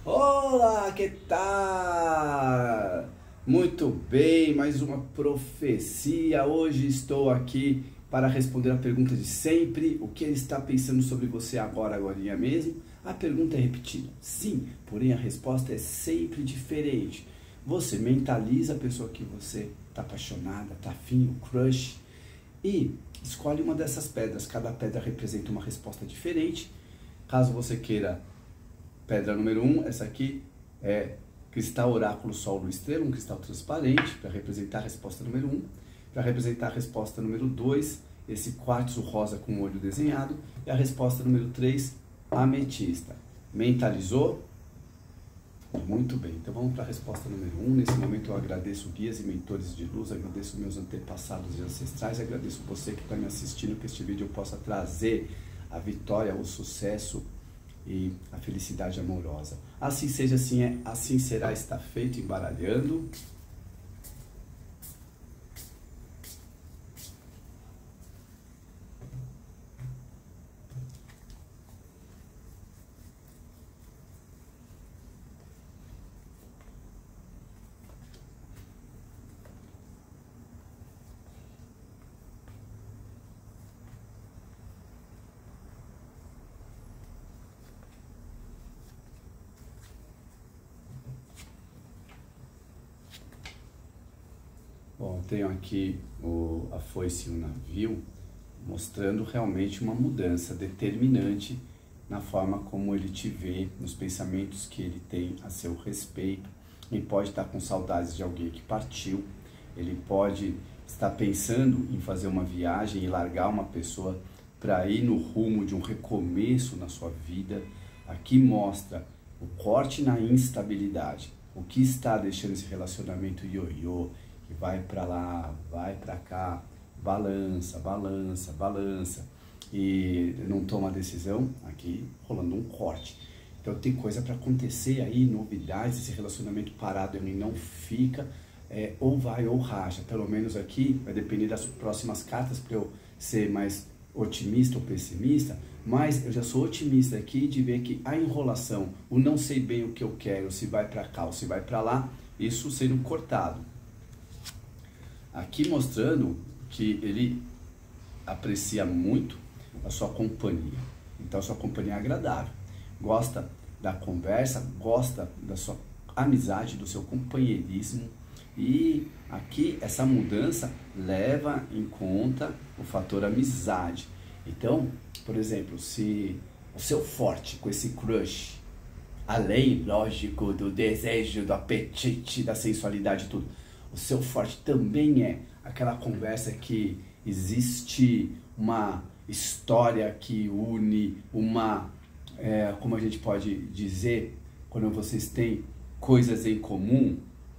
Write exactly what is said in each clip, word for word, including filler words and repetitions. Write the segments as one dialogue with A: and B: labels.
A: Olá, que tal? Muito bem, mais uma profecia. Hoje estou aqui para responder a pergunta de sempre. O que ele está pensando sobre você agora, agorinha mesmo? A pergunta é repetida, sim, porém a resposta é sempre diferente. Você mentaliza a pessoa que você está apaixonada, está afim, o crush, e escolhe uma dessas pedras. Cada pedra representa uma resposta diferente. Caso você queira pedra número um, essa aqui é cristal oráculo sol lua estrela, um cristal transparente, para representar a resposta número um. Para representar a resposta número dois, esse quartzo rosa com o olho desenhado. E a resposta número três, ametista. Mentalizou? Muito bem, então vamos para a resposta número um. Nesse momento eu agradeço guias e mentores de luz, agradeço meus antepassados e ancestrais, agradeço você que está me assistindo, que este vídeo possa trazer a vitória, o sucesso e a felicidade amorosa. Assim seja, assim é, assim será, está feito, embaralhando. Bom, tenho aqui o, a foice e o navio, mostrando realmente uma mudança determinante na forma como ele te vê, nos pensamentos que ele tem a seu respeito. Ele pode estar com saudades de alguém que partiu, ele pode estar pensando em fazer uma viagem e largar uma pessoa para ir no rumo de um recomeço na sua vida. Aqui mostra o corte na instabilidade, o que está deixando esse relacionamento ioiô, que vai para lá, vai para cá, balança, balança, balança, e não toma decisão, aqui rolando um corte. Então tem coisa para acontecer aí, novidades, esse relacionamento parado ele não fica, é, ou vai ou racha. Pelo menos aqui vai depender das próximas cartas para eu ser mais otimista ou pessimista, mas eu já sou otimista aqui de ver que a enrolação, o não sei bem o que eu quero, se vai para cá ou se vai para lá, isso sendo cortado. Aqui mostrando que ele aprecia muito a sua companhia, então a sua companhia é agradável, gosta da conversa, gosta da sua amizade, do seu companheirismo, e aqui essa mudança leva em conta o fator amizade. Então, por exemplo, se o seu forte com esse crush, além, lógico, do desejo, do apetite, da sensualidade e tudo, o seu forte também é aquela conversa que existe uma história que une, uma, é, como a gente pode dizer, quando vocês têm coisas em comum,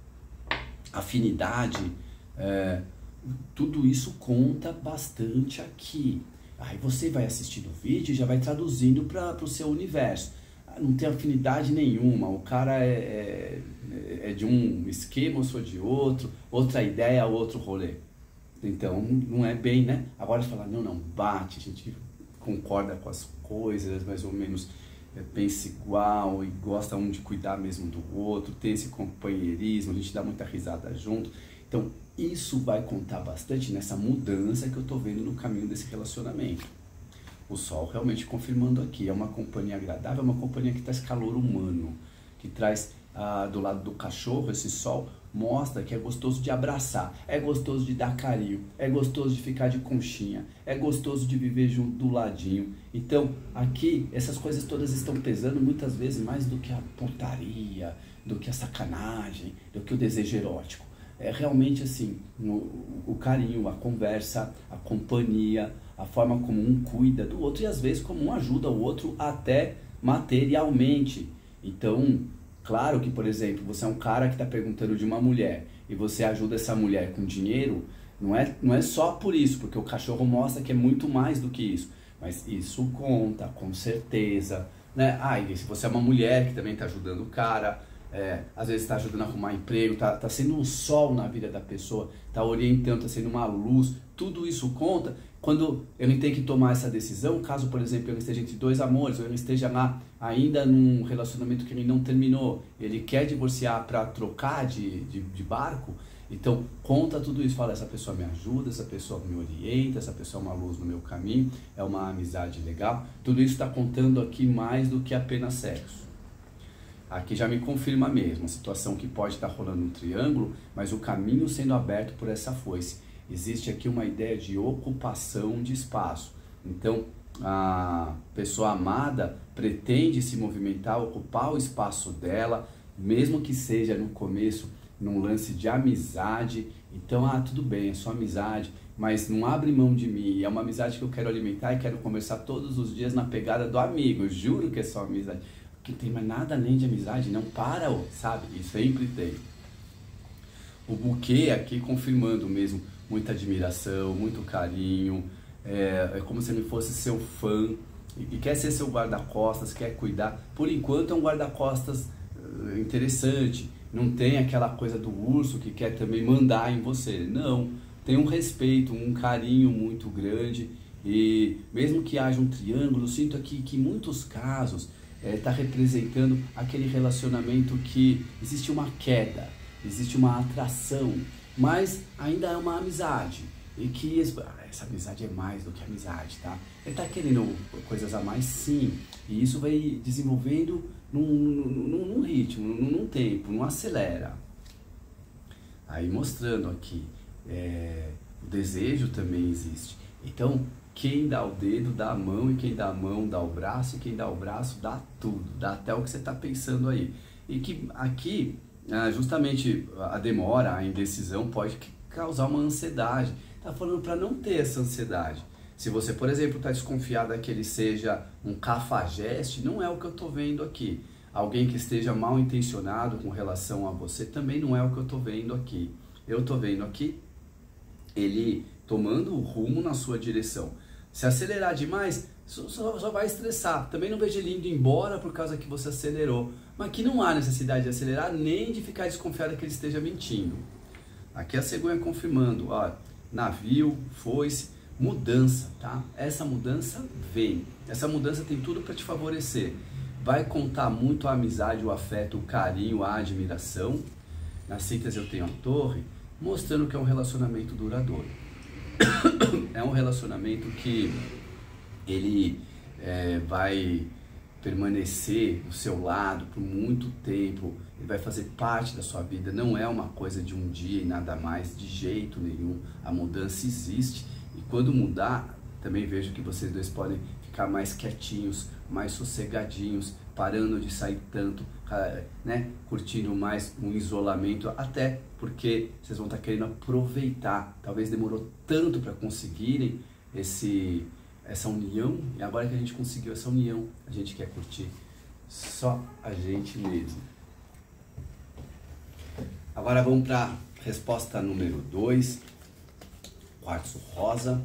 A: afinidade, é, tudo isso conta bastante aqui. Aí você vai assistindo o vídeo e já vai traduzindo para o seu universo. Não tem afinidade nenhuma, o cara é, é, é de um esquema, eu sou de outro, outra ideia, outro rolê. Então não é bem, né? Agora você fala, não, não, bate, a gente concorda com as coisas, mais ou menos é, pensa igual e gosta um de cuidar mesmo do outro, tem esse companheirismo, a gente dá muita risada junto. Então isso vai contar bastante nessa mudança que eu tô vendo no caminho desse relacionamento. O sol realmente confirmando aqui, é uma companhia agradável, é uma companhia que traz calor humano, que traz ah, do lado do cachorro, esse sol mostra que é gostoso de abraçar, é gostoso de dar carinho, é gostoso de ficar de conchinha, é gostoso de viver junto do ladinho. Então aqui essas coisas todas estão pesando muitas vezes mais do que a pontaria, do que a sacanagem, do que o desejo erótico. É realmente assim, o, o carinho, a conversa, a companhia, a forma como um cuida do outro e às vezes como um ajuda o outro até materialmente. Então, claro que, por exemplo, você é um cara que está perguntando de uma mulher e você ajuda essa mulher com dinheiro, não é, não é só por isso, porque o cachorro mostra que é muito mais do que isso, mas isso conta, com certeza, né? Ah, e se você é uma mulher que também está ajudando o cara, é, às vezes está ajudando a arrumar emprego, está tá sendo um sol na vida da pessoa, está orientando, está sendo uma luz, tudo isso conta. quando ele tem que tomar essa decisão, caso, por exemplo, ele esteja entre dois amores, ou ele esteja lá ainda num relacionamento que ele não terminou, ele quer divorciar para trocar de, de, de barco, então conta tudo isso, fala, essa pessoa me ajuda, essa pessoa me orienta, essa pessoa é uma luz no meu caminho, é uma amizade legal, tudo isso está contando aqui mais do que apenas sexo. Aqui já me confirma mesmo, a situação que pode estar rolando um triângulo, mas o caminho sendo aberto por essa foice. Existe aqui uma ideia de ocupação de espaço. Então, a pessoa amada pretende se movimentar, ocupar o espaço dela, mesmo que seja no começo num lance de amizade. Então, ah, tudo bem, é só amizade, mas não abre mão de mim. É uma amizade que eu quero alimentar e quero conversar todos os dias na pegada do amigo. Eu juro que é só amizade. Porque não tem mais nada além de amizade, não para, sabe? E sempre tem. O buquê aqui confirmando mesmo muita admiração, muito carinho, é, é como se ele fosse seu fã e, e quer ser seu guarda-costas, quer cuidar. Por enquanto é um guarda-costas uh, interessante, não tem aquela coisa do urso que quer também mandar em você, não. Tem um respeito, um carinho muito grande e mesmo que haja um triângulo, eu sinto aqui que em muitos casos está é, representando aquele relacionamento que existe uma queda, existe uma atração, mas ainda é uma amizade. E que essa amizade é mais do que amizade, tá? Ele tá querendo coisas a mais, sim. E isso vai desenvolvendo num, num, num ritmo, num, num tempo, não acelera. Aí mostrando aqui, é, o desejo também existe. Então, quem dá o dedo dá a mão, e quem dá a mão dá o braço, e quem dá o braço dá tudo, dá até o que você está pensando aí. E que aqui, justamente a demora, a indecisão pode causar uma ansiedade. Tá falando para não ter essa ansiedade. Se você, por exemplo, está desconfiada que ele seja um cafajeste, não é o que eu estou vendo aqui. Alguém que esteja mal intencionado com relação a você também não é o que eu estou vendo aqui. Eu estou vendo aqui ele tomando o rumo na sua direção. Se acelerar demais, só, só vai estressar. Também não vejo ele indo embora por causa que você acelerou. Mas que não há necessidade de acelerar nem de ficar desconfiado que ele esteja mentindo. Aqui a cegonha confirmando, ó, navio, foice, mudança, tá? Essa mudança vem. Essa mudança tem tudo para te favorecer. Vai contar muito a amizade, o afeto, o carinho, a admiração. Na síntese eu tenho a torre, mostrando que é um relacionamento duradouro. É um relacionamento que ele é, vai permanecer do seu lado por muito tempo, ele vai fazer parte da sua vida, não é uma coisa de um dia e nada mais, de jeito nenhum. A mudança existe e quando mudar, também vejo que vocês dois podem ficar mais quietinhos, mais sossegadinhos, parando de sair tanto, né? Curtindo mais um isolamento, até porque vocês vão estar querendo aproveitar. Talvez demorou tanto para conseguirem esse, essa união, e agora que a gente conseguiu essa união, a gente quer curtir só a gente mesmo. Agora vamos para a resposta número dois, quartzo rosa.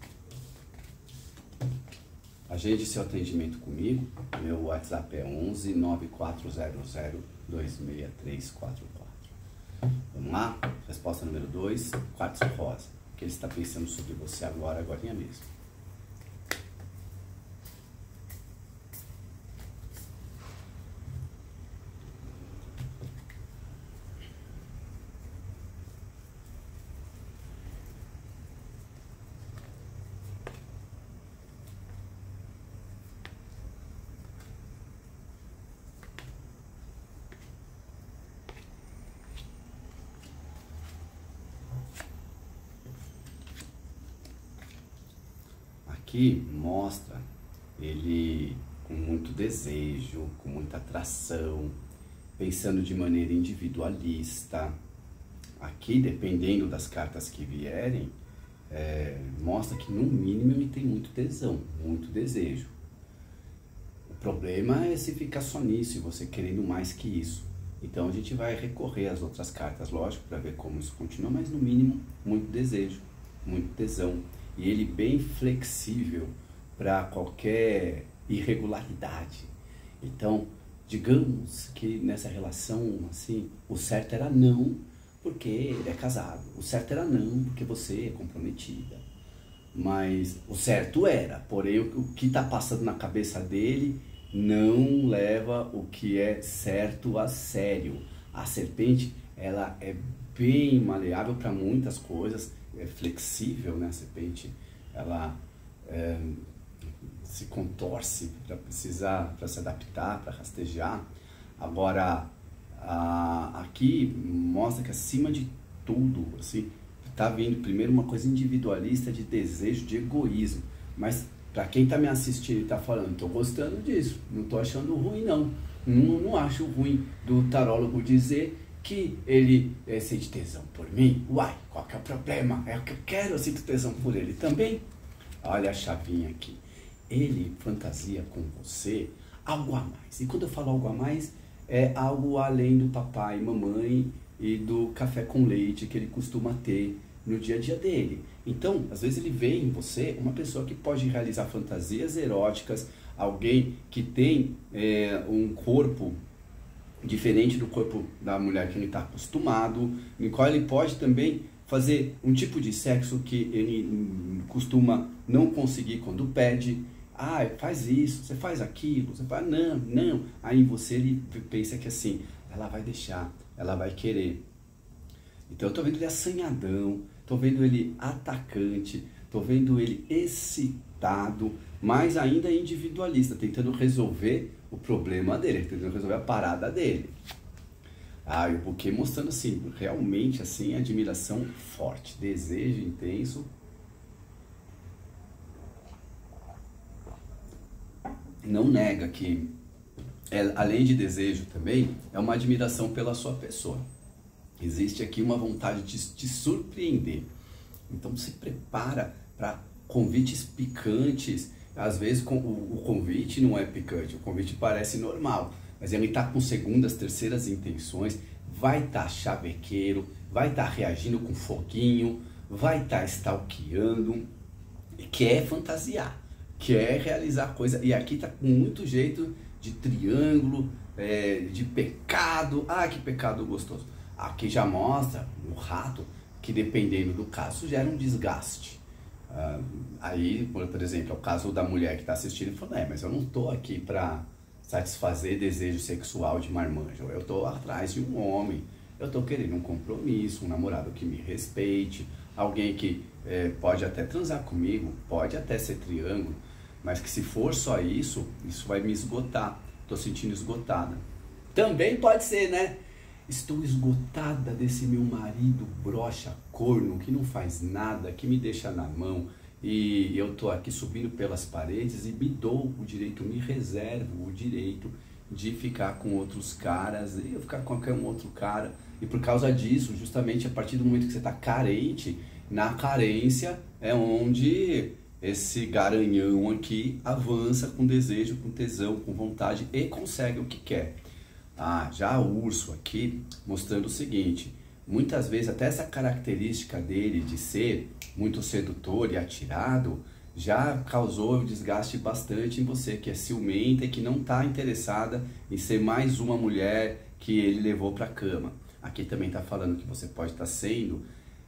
A: Agende seu atendimento comigo, meu WhatsApp é onze nove quatro zero zero dois seis três quatro quatro. Vamos lá? Resposta número dois, quartzo rosa. O que ele está pensando sobre você agora, agora mesmo. Aqui mostra ele com muito desejo, com muita atração, pensando de maneira individualista. Aqui, dependendo das cartas que vierem, é, mostra que no mínimo ele tem muito tesão, muito desejo. O problema é se ficar só nisso e você querendo mais que isso. Então a gente vai recorrer às outras cartas, lógico, para ver como isso continua, mas no mínimo muito desejo, muito tesão. E ele bem flexível para qualquer irregularidade. Então, digamos que nessa relação, assim, o certo era não, porque ele é casado. O certo era não, porque você é comprometida. mas o certo era, porém o, o que está passando na cabeça dele não leva o que é certo a sério. A serpente, ela é bem maleável para muitas coisas, é flexível, né? A serpente, ela é, se contorce para precisar, para se adaptar, para rastejar. Agora, a, aqui mostra que acima de tudo, assim, tá vindo primeiro uma coisa individualista de desejo, de egoísmo, mas para quem tá me assistindo e tá falando, tô gostando disso, não tô achando ruim não, não, não acho ruim do tarólogo dizer que ele é, sente tesão por mim. Uai, qual que é o problema? É o que eu quero, eu sinto tesão por ele também. Olha a chavinha aqui, ele fantasia com você algo a mais, e quando eu falo algo a mais, é algo além do papai e mamãe e do café com leite que ele costuma ter no dia a dia dele. Então, às vezes ele vê em você uma pessoa que pode realizar fantasias eróticas, alguém que tem é, um corpo diferente do corpo da mulher que ele está acostumado, em qual ele pode também fazer um tipo de sexo que ele costuma não conseguir quando pede. Ah, faz isso, você faz aquilo, você faz, não, não. Aí você ele pensa que assim, ela vai deixar, ela vai querer. Então eu tô vendo ele assanhadão, tô vendo ele atacante, tô vendo ele excitado, mas ainda individualista, tentando resolver o problema dele, tentando resolver a parada dele. Ah, e o buquê mostrando assim, realmente assim, admiração forte, desejo intenso. Não nega que, é, além de desejo também, é uma admiração pela sua pessoa. Existe aqui uma vontade de te surpreender. Então se prepara para convites picantes. Às vezes o, o convite não é picante, o convite parece normal, mas ele está com segundas, terceiras intenções, vai estar tá chavequeiro, vai estar tá reagindo com foguinho, vai estar tá stalkeando, quer fantasiar, quer realizar coisa. E aqui está com muito jeito de triângulo, é, de pecado. Ah, que pecado gostoso. Aqui já mostra o rato que, dependendo do caso, gera um desgaste. Uh, aí, por, por exemplo, é o caso da mulher que está assistindo e falando, é, mas eu não estou aqui para satisfazer desejo sexual de marmanjo, eu estou atrás de um homem, eu estou querendo um compromisso, um namorado que me respeite, alguém que é, pode até transar comigo, pode até ser triângulo, mas que se for só isso, isso vai me esgotar, estou sentindo esgotada. Também pode ser, né? Estou esgotada desse meu marido broxa, corno, que não faz nada, que me deixa na mão, e eu tô aqui subindo pelas paredes e me dou o direito, me reservo o direito de ficar com outros caras, e eu ficar com qualquer um outro cara, e por causa disso, justamente a partir do momento que você está carente, na carência é onde esse garanhão aqui avança com desejo, com tesão, com vontade e consegue o que quer. Ah, já o urso aqui mostrando o seguinte, muitas vezes até essa característica dele de ser muito sedutor e atirado já causou desgaste bastante em você, que é ciumenta e que não está interessada em ser mais uma mulher que ele levou para a cama. Aqui também está falando que você pode estar tá sendo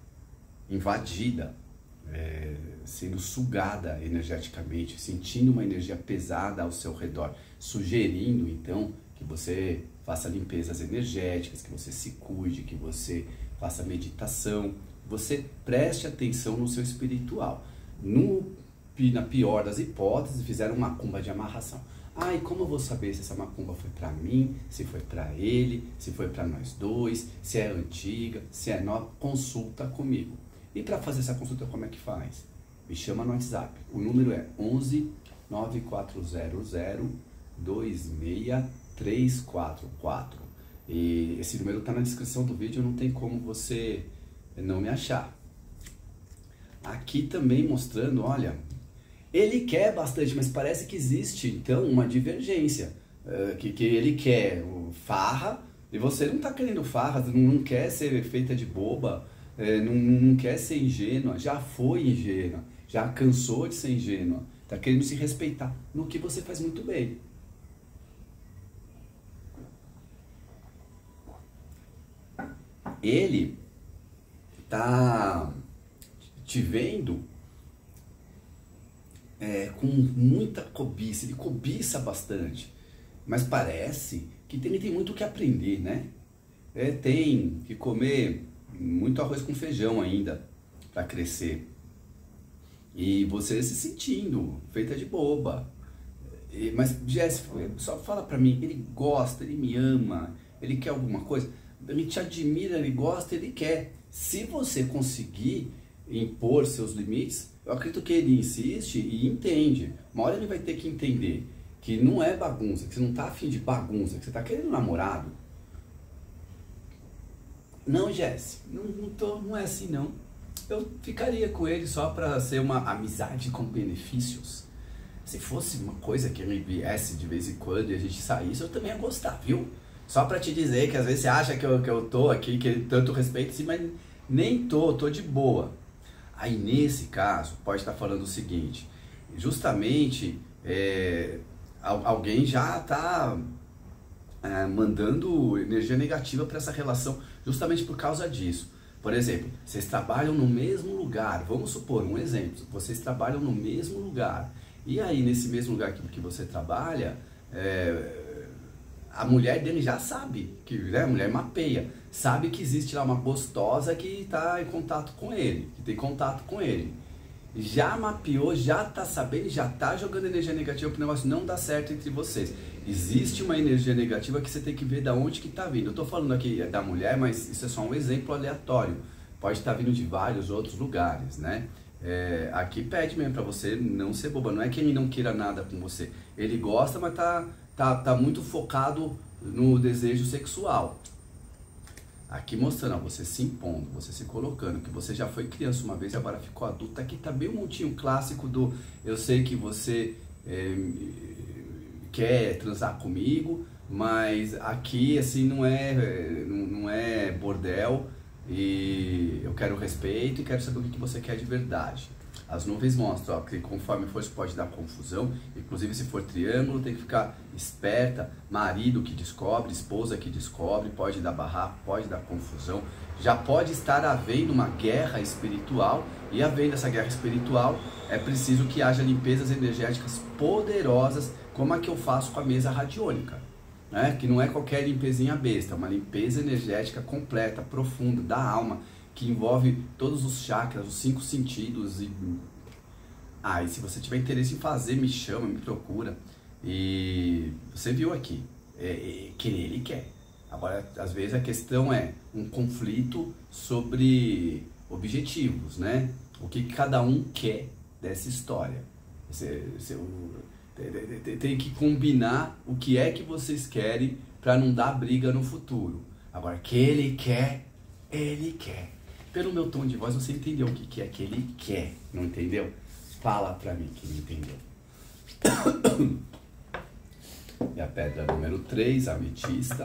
A: invadida, é, sendo sugada energeticamente, sentindo uma energia pesada ao seu redor, sugerindo então que você faça limpezas energéticas, que você se cuide, que você faça meditação, você preste atenção no seu espiritual. No, na pior das hipóteses, fizeram uma macumba de amarração. Ah, e como eu vou saber se essa macumba foi para mim, se foi para ele, se foi para nós dois, se é antiga, se é nova? Consulta comigo. E para fazer essa consulta, como é que faz? Me chama no WhatsApp. O número é onze nove quatro zero zero dois seis três quatro quatro. E esse número está na descrição do vídeo, não tem como você não me achar. Aqui também mostrando, olha, ele quer bastante, mas parece que existe então uma divergência, uh, que, que ele quer o farra e você não está querendo farra, não, não quer ser feita de boba, uh, não, não quer ser ingênua, já foi ingênua, já cansou de ser ingênua, está querendo se respeitar, no que você faz muito bem. Ele tá te vendo é, com muita cobiça, ele cobiça bastante, mas parece que ele tem muito o que aprender, né? É, tem que comer muito arroz com feijão ainda para crescer. E você se sentindo feita de boba. E, mas, Jéssica, só fala pra mim, ele gosta, ele me ama, ele quer alguma coisa, ele te admira, ele gosta, ele quer. Se você conseguir impor seus limites, eu acredito que ele insiste e entende. Uma hora ele vai ter que entender que não é bagunça, que você não tá afim de bagunça, que você tá querendo um namorado. Não, Jéssica, não, não, tô, não é assim não. Eu ficaria com ele só para ser uma amizade com benefícios. Se fosse uma coisa que ele viesse de vez em quando e a gente saísse, eu também ia gostar, viu? Só para te dizer que às vezes você acha que eu, que eu tô aqui, que ele tanto respeito, sim, mas nem tô, tô de boa. Aí nesse caso, pode estar falando o seguinte, justamente é, alguém já está é, mandando energia negativa para essa relação, justamente por causa disso. Por exemplo, vocês trabalham no mesmo lugar, vamos supor um exemplo, vocês trabalham no mesmo lugar, e aí nesse mesmo lugar que, que você trabalha, é, a mulher dele já sabe, que, né, a mulher mapeia, sabe que existe lá uma gostosa que está em contato com ele, que tem contato com ele, já mapeou, já está sabendo, já está jogando energia negativa para o negócio não dar certo entre vocês. Existe uma energia negativa que você tem que ver da onde que está vindo. Eu estou falando aqui da mulher, mas isso é só um exemplo aleatório. Pode estar vindo de vários outros lugares, né? É, aqui pede mesmo para você não ser boba. Não é que ele não queira nada com você. Ele gosta, mas tá, tá, tá muito focado no desejo sexual. Aqui mostrando, ó, você se impondo, você se colocando, que você já foi criança uma vez e agora ficou adulta. Aqui tá bem um montinho clássico do eu sei que você é, quer transar comigo, mas aqui assim não é, não, não é bordel e eu quero respeito e quero saber o que você quer de verdade. As nuvens mostram, ó, que conforme for isso pode dar confusão, inclusive se for triângulo tem que ficar esperta, marido que descobre, esposa que descobre, pode dar barraco, pode dar confusão, já pode estar havendo uma guerra espiritual, e havendo essa guerra espiritual é preciso que haja limpezas energéticas poderosas, como a que eu faço com a mesa radiônica, né? Que não é qualquer limpezinha besta, é uma limpeza energética completa, profunda, da alma, que envolve todos os chakras, os cinco sentidos. E ah, e se você tiver interesse em fazer, me chama, me procura. E você viu aqui, é, é, que ele quer. Agora, às vezes a questão é um conflito sobre objetivos, né? O que cada um quer dessa história. Você, você, tem que combinar o que é que vocês querem para não dar briga no futuro. Agora, que ele quer, ele quer. Pelo meu tom de voz, você entendeu o que é que ele quer, não entendeu? Fala pra mim que não entendeu. E a pedra número três, a ametista.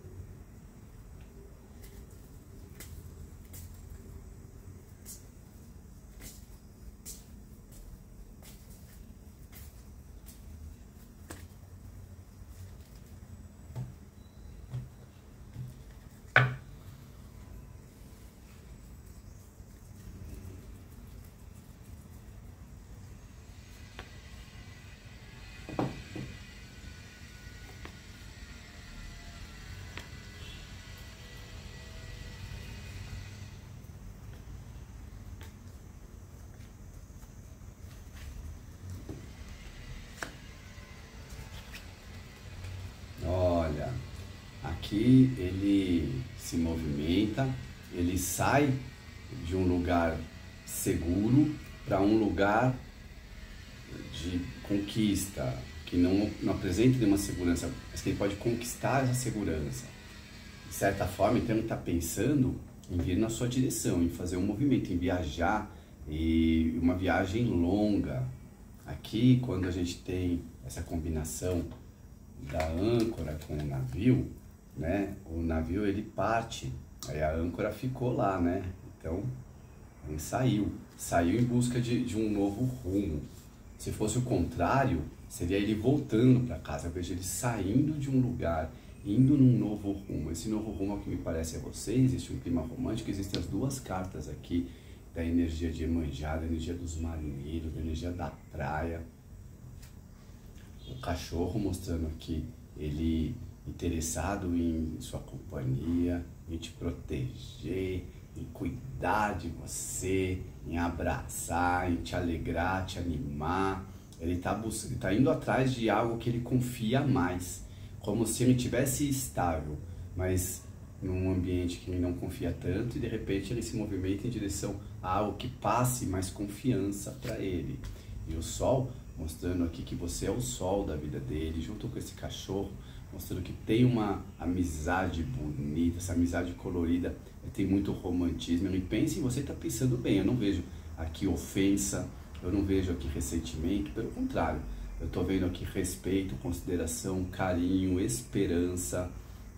A: Aqui ele se movimenta, ele sai de um lugar seguro para um lugar de conquista, que não, não apresenta nenhuma segurança, mas que ele pode conquistar essa segurança. De certa forma, então ele está pensando em vir na sua direção, em fazer um movimento, em viajar, e uma viagem longa. Aqui, quando a gente tem essa combinação da âncora com o navio, né? O navio ele parte, aí a âncora ficou lá, né? Então ele saiu, saiu em busca de, de um novo rumo. Se fosse o contrário, seria ele voltando para casa. Eu vejo ele saindo de um lugar, indo num novo rumo. Esse novo rumo, ao que me parece, é você. Existe um clima romântico, existem as duas cartas aqui da energia de Iemanjá, da energia dos marinheiros, da energia da praia. O cachorro mostrando aqui ele interessado em sua companhia, em te proteger, em cuidar de você, em abraçar, em te alegrar, te animar. Ele está buscando, tá indo atrás de algo que ele confia mais, como se ele estivesse estável, mas num ambiente que ele não confia tanto, e de repente ele se movimenta em direção a algo que passe mais confiança para ele. E o Sol mostrando aqui que você é o Sol da vida dele, junto com esse cachorro, mostrando que tem uma amizade bonita, essa amizade colorida, tem muito romantismo. Ele pensa em você, está pensando bem. Eu não vejo aqui ofensa, eu não vejo aqui ressentimento, pelo contrário, eu estou vendo aqui respeito, consideração, carinho, esperança.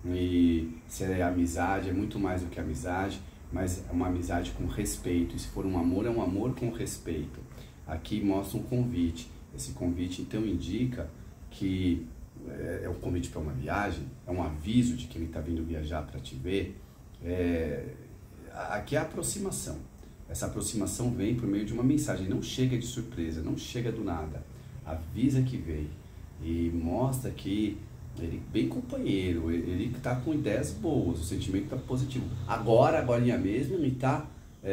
A: E se é amizade, é muito mais do que amizade, mas é uma amizade com respeito. E se for um amor, é um amor com respeito. Aqui mostra um convite. Esse convite então indica que é um convite para uma viagem, é um aviso de que ele está vindo viajar para te ver. É, aqui é a aproximação. Essa aproximação vem por meio de uma mensagem, não chega de surpresa, não chega do nada. Avisa que vem e mostra que ele é bem companheiro, ele está com ideias boas, o sentimento está positivo. Agora, agora mesmo, ele está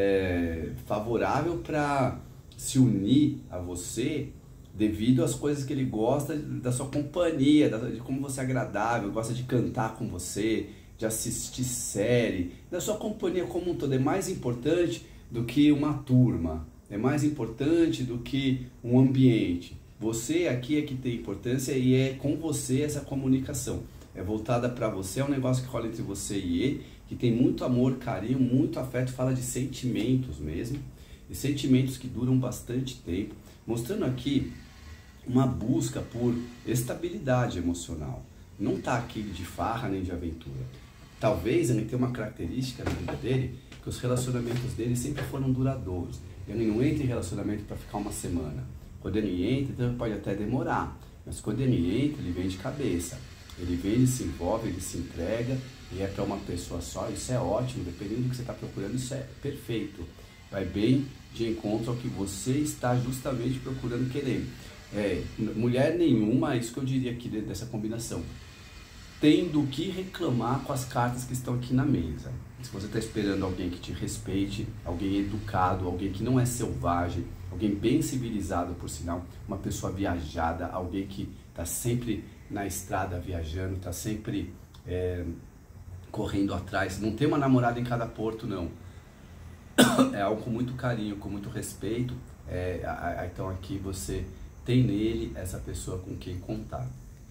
A: é, favorável para se unir a você devido às coisas que ele gosta da sua companhia, de como você é agradável, gosta de cantar com você, de assistir série, da sua companhia como um todo. É mais importante do que uma turma, é mais importante do que um ambiente. Você aqui é que tem importância e é com você essa comunicação. É voltada para você, é um negócio que rola entre você e ele, que tem muito amor, carinho, muito afeto, fala de sentimentos mesmo, e sentimentos que duram bastante tempo, mostrando aqui uma busca por estabilidade emocional. Não está aqui de farra nem de aventura. Talvez ele tenha uma característica na vida dele, que os relacionamentos dele sempre foram duradouros. Ele não entra em relacionamento para ficar uma semana. Quando ele entra, então pode até demorar, mas quando ele entra, ele vem de cabeça. Ele vem, ele se envolve, ele se entrega, e é para uma pessoa só. Isso é ótimo, dependendo do que você está procurando, isso é perfeito. Vai bem de encontro ao que você está justamente procurando, querendo. É, mulher nenhuma, é isso que eu diria aqui dentro dessa combinação, tem do que reclamar com as cartas que estão aqui na mesa. Se você está esperando alguém que te respeite, alguém educado, alguém que não é selvagem, alguém bem civilizado, por sinal, uma pessoa viajada, alguém que está sempre na estrada viajando, está sempre é, correndo atrás, não tem uma namorada em cada porto, não. É algo com muito carinho, com muito respeito. É, a, a, então aqui você tem nele essa pessoa com quem contar.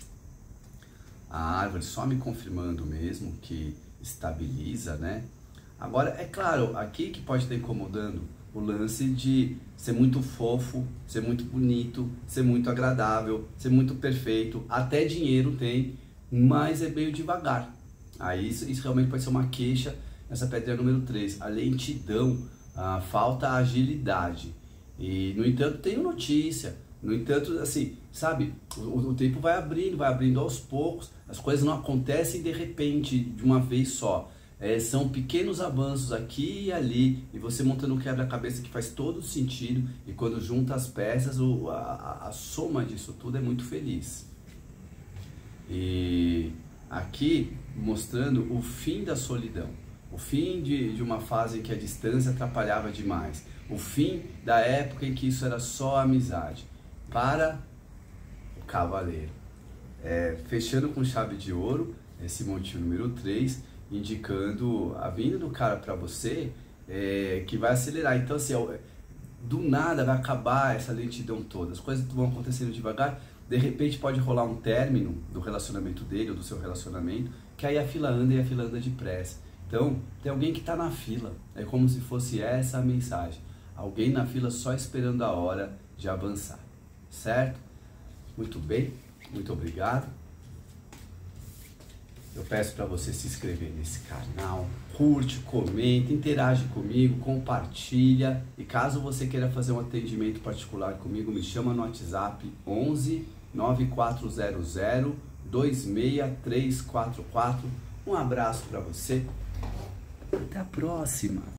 A: A árvore só me confirmando mesmo que estabiliza, né? Agora, é claro, aqui que pode estar incomodando o lance de ser muito fofo, ser muito bonito, ser muito agradável, ser muito perfeito. Até dinheiro tem, mas é meio devagar. Aí isso, isso realmente pode ser uma queixa nessa pedra número três. A lentidão, a falta a agilidade. E, no entanto, tenho notícia. No entanto, assim, sabe, o, o tempo vai abrindo, vai abrindo aos poucos, as coisas não acontecem de repente, de uma vez só. É, são pequenos avanços aqui e ali, e você montando um quebra-cabeça que faz todo sentido, e quando junta as peças, o, a, a soma disso tudo é muito feliz. E aqui mostrando o fim da solidão, o fim de, de uma fase em que a distância atrapalhava demais, o fim da época em que isso era só amizade. Para o cavaleiro, é, fechando com chave de ouro, esse montinho número três, indicando a vinda do cara para você, é, que vai acelerar. Então assim, do nada vai acabar essa lentidão toda, as coisas vão acontecendo devagar, de repente pode rolar um término do relacionamento dele ou do seu relacionamento, que aí a fila anda e a fila anda depressa. Então tem alguém que está na fila, é como se fosse essa a mensagem, alguém na fila só esperando a hora de avançar. Certo? Muito bem, muito obrigado. Eu peço para você se inscrever nesse canal, curte, comenta, interage comigo, compartilha. E caso você queira fazer um atendimento particular comigo, me chama no WhatsApp onze nove quatro zero zero dois seis três quatro quatro. Um abraço para você. Até a próxima.